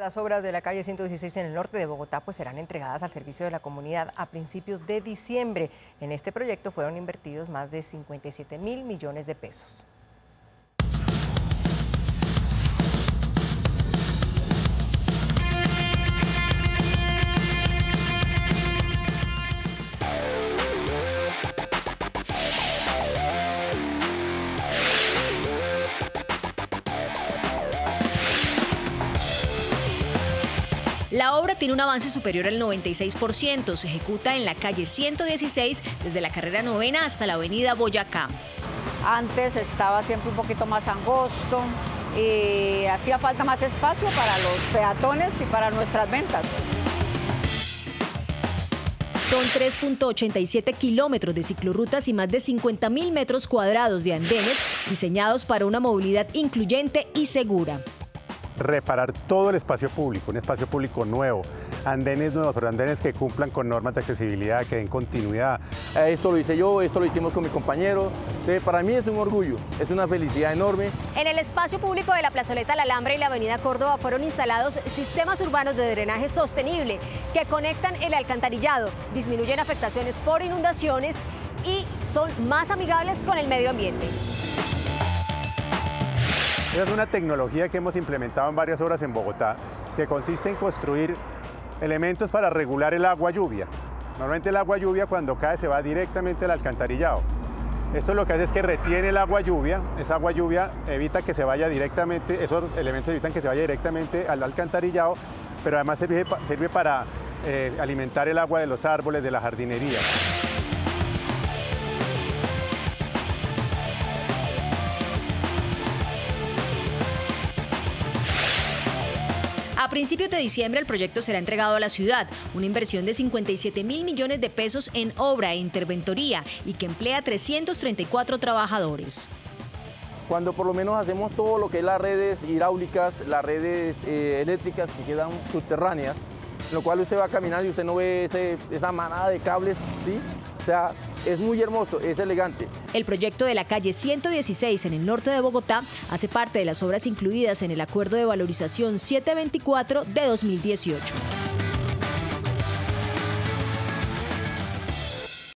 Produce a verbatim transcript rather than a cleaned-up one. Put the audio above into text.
Las obras de la calle ciento dieciséis en el norte de Bogotá pues serán entregadas al servicio de la comunidad a principios de diciembre. En este proyecto fueron invertidos más de cincuenta y siete mil millones de pesos. La obra tiene un avance superior al noventa y seis por ciento. Se ejecuta en la calle ciento dieciséis, desde la carrera novena hasta la avenida Boyacá. Antes estaba siempre un poquito más angosto y hacía falta más espacio para los peatones y para nuestras ventas. Son tres punto ochenta y siete kilómetros de ciclorrutas y más de cincuenta mil metros cuadrados de andenes diseñados para una movilidad incluyente y segura. Reparar todo el espacio público, un espacio público nuevo, andenes nuevos, pero andenes que cumplan con normas de accesibilidad, que den continuidad. Esto lo hice yo, esto lo hicimos con mi compañero. Entonces, para mí es un orgullo, es una felicidad enorme. En el espacio público de la Plazoleta La Alhambra y la Avenida Córdoba fueron instalados sistemas urbanos de drenaje sostenible que conectan el alcantarillado, disminuyen afectaciones por inundaciones y son más amigables con el medio ambiente. Esa es una tecnología que hemos implementado en varias obras en Bogotá, que consiste en construir elementos para regular el agua lluvia. Normalmente el agua lluvia cuando cae se va directamente al alcantarillado. Esto lo que hace es que retiene el agua lluvia, esa agua lluvia evita que se vaya directamente, esos elementos evitan que se vaya directamente al alcantarillado, pero además sirve, sirve para eh, alimentar el agua de los árboles, de la jardinería. A principios de diciembre el proyecto será entregado a la ciudad, una inversión de cincuenta y siete mil millones de pesos en obra e interventoría y que emplea trescientos treinta y cuatro trabajadores. Cuando por lo menos hacemos todo lo que es las redes hidráulicas, las redes eh, eléctricas que quedan subterráneas, en lo cual usted va a caminar y usted no ve ese, esa manada de cables, ¿sí? O sea, es muy hermoso, es elegante. El proyecto de la calle ciento dieciséis en el norte de Bogotá hace parte de las obras incluidas en el Acuerdo de Valorización setecientos veinticuatro de dos mil dieciocho.